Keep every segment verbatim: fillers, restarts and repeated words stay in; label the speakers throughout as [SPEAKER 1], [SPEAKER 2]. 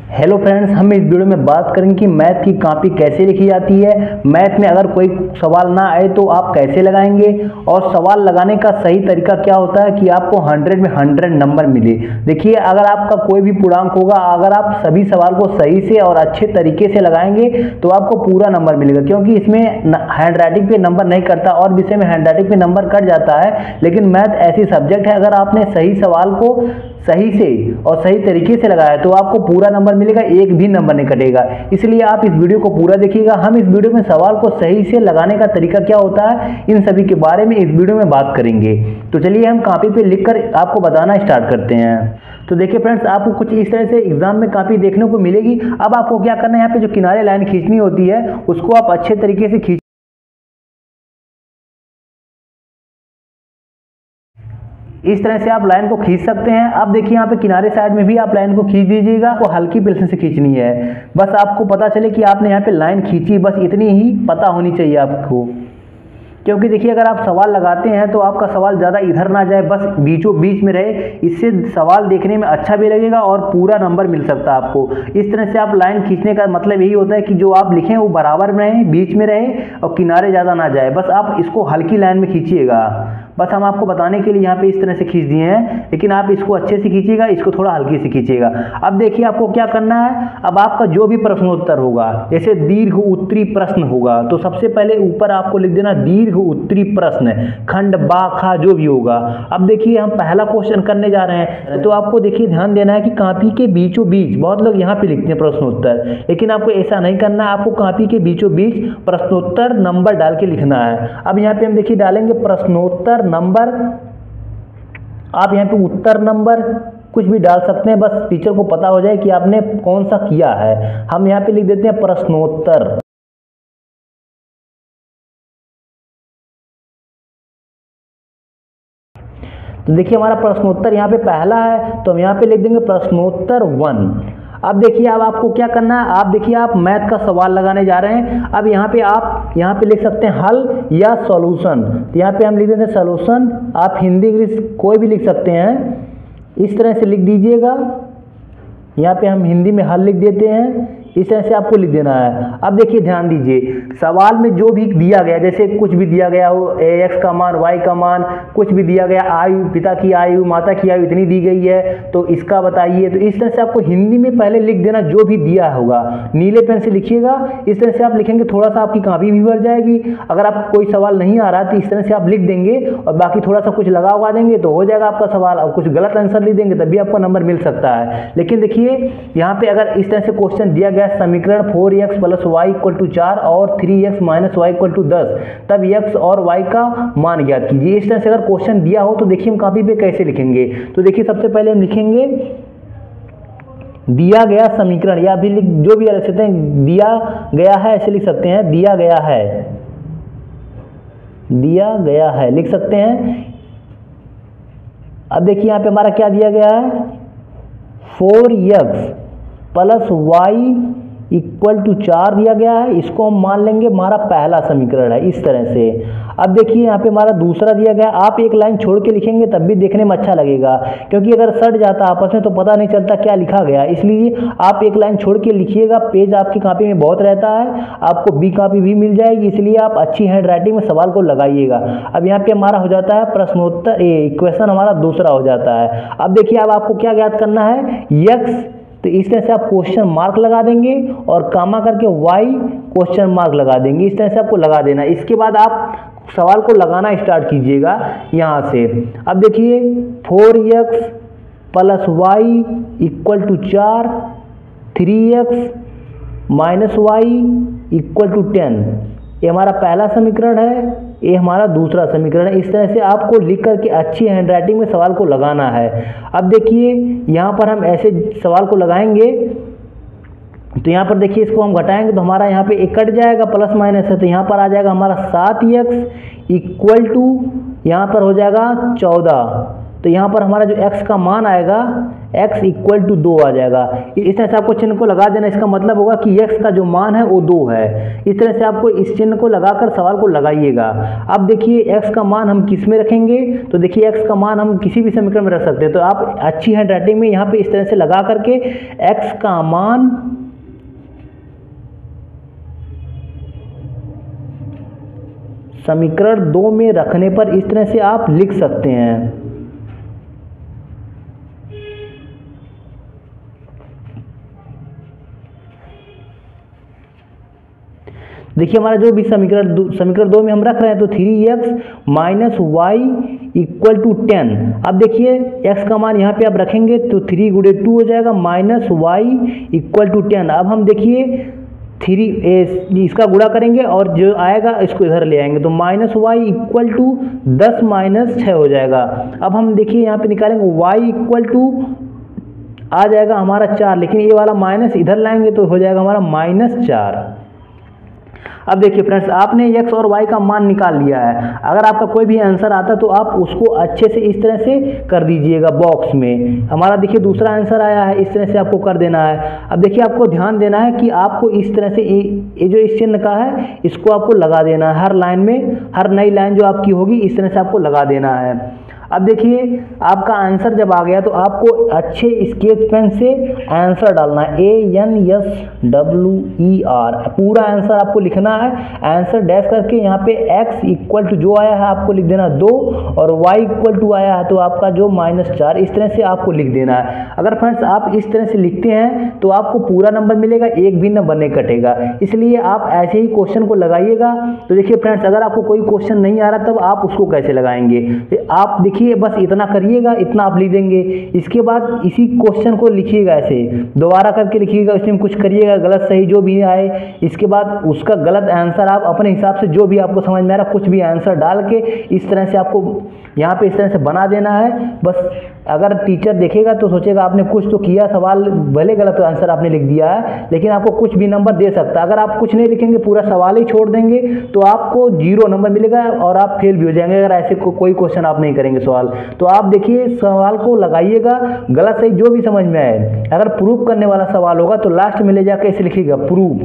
[SPEAKER 1] Hello friends, हम इस video में बात करेंगे कि मैथ की कॉपी कैसे लिखी जाती है। मैथ में अगर कोई सवाल ना आए तो आप कैसे लगाएंगे, और सवाल लगाने का सही तरीका क्या होता है कि आपको हंड्रेड में हंड्रेड नंबर मिले। देखिए, अगर आपका कोई भी पूर्णांक होगा, अगर आप सभी सवाल को सही से और अच्छे तरीके से लगाएंगे तो आपको पूरा नंबर मिलेगा, क्योंकि इसमें हैंड राइटिंग पे नंबर नहीं कटता और विषय में हैंड राइटिंग पे नंबर कट जाता है। लेकिन मैथ ऐसी सब्जेक्ट है, अगर आपने सही सवाल को सही से और सही तरीके से लगाया तो आपको पूरा नंबर मिलेगा, एक भी नंबर नहीं कटेगा। इसलिए आप इस वीडियो को पूरा देखिएगा। हम इस वीडियो में सवाल को सही से लगाने का तरीका क्या होता है, इन सभी के बारे में इस वीडियो में बात करेंगे। तो चलिए हम कॉपी पे लिखकर आपको बताना स्टार्ट करते हैं। तो देखिए फ्रेंड्स, आपको कुछ इस तरह से एग्जाम में कॉपी देखने को मिलेगी। अब आपको क्या करना है, यहाँ पे जो किनारे लाइन खींचनी होती है उसको आप अच्छे तरीके से खींच इस तरह से आप लाइन को खींच सकते हैं। अब देखिए, यहाँ पे किनारे साइड में भी आप लाइन को खींच दीजिएगा। आपको हल्की पेंसिल से खींचनी है, बस आपको पता चले कि आपने यहाँ पे लाइन खींची, बस इतनी ही पता होनी चाहिए आपको। क्योंकि देखिए, अगर आप सवाल लगाते हैं तो आपका सवाल ज़्यादा इधर ना जाए, बस बीचों बीच में रहे। इससे सवाल देखने में अच्छा भी लगेगा और पूरा नंबर मिल सकता है आपको। इस तरह से आप लाइन खींचने का मतलब यही होता है कि जो आप लिखें वो बराबर में रहे, बीच में रहे और किनारे ज़्यादा ना जाए। बस आप इसको हल्की लाइन में खींचिएगा। बस हम आपको बताने के लिए यहाँ पे इस तरह से खींच दिए हैं, लेकिन आप इसको अच्छे से खींचिएगा, इसको थोड़ा हल्के से खींचिएगा। अब देखिए, आपको क्या करना है। अब आपका जो भी प्रश्नोत्तर होगा, जैसे दीर्घ उत्तरी प्रश्न होगा, तो सबसे पहले ऊपर आपको लिख देना दीर्घ उत्तरी प्रश्न, खंड बा खा जो भी होगा। अब देखिए, हम पहला क्वेश्चन करने जा रहे हैं, तो आपको देखिए ध्यान देना है कि कॉपी के बीचों बीच, बहुत लोग यहाँ पे लिखते हैं प्रश्नोत्तर, लेकिन आपको ऐसा नहीं करना है। आपको कॉपी के बीचों बीच प्रश्नोत्तर नंबर डाल के लिखना है। अब यहाँ पे हम देखिए डालेंगे प्रश्नोत्तर नंबर। आप यहाँ पे उत्तर नंबर कुछ भी डाल सकते हैं, बस टीचर को पता हो जाए कि आपने कौन सा किया है। हम यहाँ पे लिख देते हैं प्रश्नोत्तर। तो देखिए, हमारा प्रश्नोत्तर यहाँ पे पहला है, तो हम यहाँ पे लिख देंगे प्रश्नोत्तर वन। अब देखिए, अब आपको क्या करना है। आप देखिए, आप मैथ का सवाल लगाने जा रहे हैं। अब यहाँ पे आप यहाँ पे लिख सकते हैं हल या सॉल्यूशन। तो यहाँ पे हम लिख देते हैं सॉल्यूशन। आप हिंदी इंग्लिश कोई भी लिख सकते हैं, इस तरह से लिख दीजिएगा। यहाँ पे हम हिंदी में हल लिख देते हैं, इस तरह से आपको लिख देना है। अब देखिए, ध्यान दीजिए, सवाल में जो भी दिया गया, जैसे कुछ भी दिया गया हो, एक्स का मान, वाई का मान, कुछ भी दिया गया, आयु, पिता की आयु, माता की आयु इतनी दी गई है, तो इसका बताइए। तो इस तरह से आपको हिंदी में पहले लिख देना जो भी दिया होगा। नीले पेन से लिखिएगा, इस तरह से आप लिखेंगे, थोड़ा सा आपकी कॉपी भी भर जाएगी। अगर आपको कोई सवाल नहीं आ रहा तो इस तरह से आप लिख देंगे और बाकी थोड़ा सा कुछ लगा उगा देंगे तो हो जाएगा आपका सवाल। और कुछ गलत आंसर लिख देंगे तब भी आपका नंबर मिल सकता है। लेकिन देखिए, यहाँ पे अगर इस तरह से क्वेश्चन दिया गया, समीकरण four x plus y equal to चार और three x minus y equal to दस, तब एक्स और वाई का मान ज्ञात कीजिए। इस तरह से अगर क्वेश्चन दिया हो तो देखिए हम कॉपी पे कैसे लिखेंगे। तो देखिए, सबसे पहले हम लिखेंगे दिया गया समीकरण, या भी लिख जो भी लिख सकते हैं, दिया गया है ऐसे लिख सकते हैं, दिया गया है, दिया गया है लिख सकते हैं। अब देखिए, यहाँ पे हमारा क्या दिया गया है, four x plus y equal to चार दिया गया है। इसको हम मान लेंगे हमारा पहला समीकरण है, इस तरह से। अब देखिए, यहाँ पे हमारा दूसरा दिया गया। आप एक लाइन छोड़ के लिखेंगे तब भी देखने में अच्छा लगेगा, क्योंकि अगर सट जाता आपस में तो पता नहीं चलता क्या लिखा गया। इसलिए आप एक लाइन छोड़ के लिखिएगा। पेज आपकी कॉपी में बहुत रहता है, आपको बी कॉपी भी मिल जाएगी, इसलिए आप अच्छी हैंड राइटिंग में सवाल को लगाइएगा। अब यहाँ पे हमारा हो जाता है प्रश्नोत्तर, इक्वेशन हमारा दूसरा हो जाता है। अब देखिए, अब आपको क्या ज्ञात करना है, यक्स, तो इस तरह से आप क्वेश्चन मार्क लगा देंगे और कामा करके वाई क्वेश्चन मार्क लगा देंगे। इस तरह से आपको लगा देना। इसके बाद आप सवाल को लगाना स्टार्ट कीजिएगा यहाँ से। अब देखिए, four x plus y equal to चार, three x minus y equal to ten, ये हमारा पहला समीकरण है, ये हमारा दूसरा समीकरण है। इस तरह से आपको लिख करके अच्छी हैंड राइटिंग में सवाल को लगाना है। अब देखिए, यहाँ पर हम ऐसे सवाल को लगाएंगे, तो यहाँ पर देखिए, इसको हम घटाएंगे तो हमारा यहाँ पे एक कट जाएगा, प्लस माइनस है, तो यहाँ पर आ जाएगा हमारा सात एक्स इक्वल टू, यहाँ पर हो जाएगा चौदह। तो यहाँ पर हमारा जो x का मान आएगा x इक्वल टू दो आ जाएगा। इस तरह से आपको चिन्ह को लगा देना, इसका मतलब होगा कि x का जो मान है वो दो है। इस तरह से आपको इस चिन्ह को लगाकर सवाल को लगाइएगा। अब देखिए x का मान हम किस में रखेंगे, तो देखिए x का मान हम किसी भी समीकरण में रख सकते हैं। तो आप अच्छी हैंड राइटिंग में यहाँ पे इस तरह से लगा करके x का मान समीकरण दो में रखने पर इस तरह से आप लिख सकते हैं। देखिए हमारा जो भी समीकरण समीकरण दो में हम रख रहे हैं, तो three x minus y equal to ten. अब देखिए x का मान यहाँ पे आप रखेंगे तो थ्री गुड़े टू हो जाएगा minus y equal to ten. अब हम देखिए थ्री इसका गुणा करेंगे और जो आएगा इसको इधर ले आएंगे, तो माइनस वाई इक्वल टू दस माइनस छः हो जाएगा। अब हम देखिए यहाँ पे निकालेंगे y इक्वल टू आ जाएगा हमारा चार, लेकिन ये वाला माइनस इधर लाएंगे तो हो जाएगा हमारा माइनस चार। अब देखिए फ्रेंड्स, आपने x और y का मान निकाल लिया है। अगर आपका कोई भी आंसर आता तो आप उसको अच्छे से इस तरह से कर दीजिएगा बॉक्स में। हमारा देखिए दूसरा आंसर आया है, इस तरह से आपको कर देना है। अब देखिए आपको ध्यान देना है कि आपको इस तरह से ये जो इस चिन्ह का है इसको आपको लगा देना है हर लाइन में। हर नई लाइन जो आपकी होगी इस तरह से आपको लगा देना है। अब देखिए आपका आंसर जब आ गया तो आपको अच्छे स्केच पेन से आंसर डालना है, A N S W E R, पूरा आंसर आपको लिखना है। आंसर डैश करके यहाँ पे x इक्वल टू जो आया है आपको लिख देना दो, और y इक्वल टू आया है तो आपका जो माइनस चार, इस तरह से आपको लिख देना है। अगर फ्रेंड्स आप इस तरह से लिखते हैं तो आपको पूरा नंबर मिलेगा, एक भी नंबर नहीं कटेगा। इसलिए आप ऐसे ही क्वेश्चन को लगाइएगा। तो देखिए फ्रेंड्स, अगर आपको कोई क्वेश्चन नहीं आ रहा तब आप उसको कैसे लगाएंगे, आप देखिए बस इतना करिएगा, इतना आप लिख देंगे। इसके बाद इसी क्वेश्चन को लिखिएगा, ऐसे दोबारा करके लिखिएगा, इसमें कुछ करिएगा गलत सही जो भी आए। इसके बाद उसका गलत आंसर आप अपने हिसाब से जो भी आपको समझ में आ रहा कुछ भी आंसर डाल के इस तरह से आपको यहाँ पे इस तरह से बना देना है। बस अगर टीचर देखेगा तो सोचेगा आपने कुछ तो किया, सवाल भले गलत आंसर आपने लिख दिया है लेकिन आपको कुछ भी नंबर दे सकता है। अगर आप कुछ नहीं लिखेंगे, पूरा सवाल ही छोड़ देंगे तो आपको जीरो नंबर मिलेगा और आप फेल भी हो जाएंगे अगर ऐसे को, कोई क्वेश्चन आप नहीं करेंगे सवाल। तो आप देखिए सवाल को लगाइएगा, गलत सही जो भी समझ में आए। अगर प्रूव करने वाला सवाल होगा तो लास्ट में ले जाकर इसे लिखिएगा प्रूव,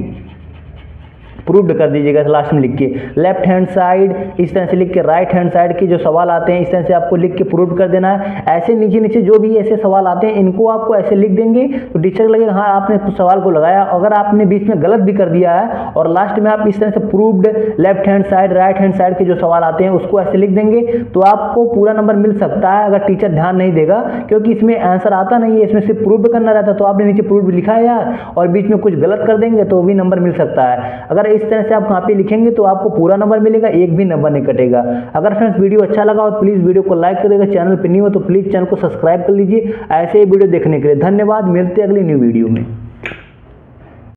[SPEAKER 1] प्रूव्ड कर दीजिएगा लास्ट में लिख के। लेफ्ट हैंड साइड इस तरह से लिख के, राइट हैंड साइड के जो सवाल आते हैं इस तरह से आपको लिख के प्रूव कर देना है। ऐसे नीचे नीचे जो भी ऐसे सवाल आते हैं इनको आपको ऐसे लिख देंगे तो टीचर लगेगा हाँ आपने कुछ सवाल को लगाया। अगर आपने बीच में गलत भी कर दिया है और लास्ट में आप इस तरह से proved left hand side right hand side के जो सवाल आते हैं उसको ऐसे लिख देंगे तो आपको पूरा नंबर मिल सकता है, अगर टीचर ध्यान नहीं देगा, क्योंकि इसमें आंसर आता नहीं है, इसमें सिर्फ प्रूव करना रहता है। तो आपने नीचे प्रूव लिखा है यार और बीच में कुछ गलत कर देंगे तो भी नंबर मिल सकता है। अगर इस तरह से आप कॉपी लिखेंगे तो आपको पूरा नंबर मिलेगा, एक भी नंबर नहीं कटेगा। अगर फ्रेंड्स वीडियो अच्छा लगा हो तो प्लीज वीडियो को लाइक कर देगा, चैनल पर न्यू हो तो प्लीज चैनल को सब्सक्राइब कर लीजिए ऐसे ही वीडियो देखने के लिए। धन्यवाद, मिलते हैं अगली न्यू वीडियो में।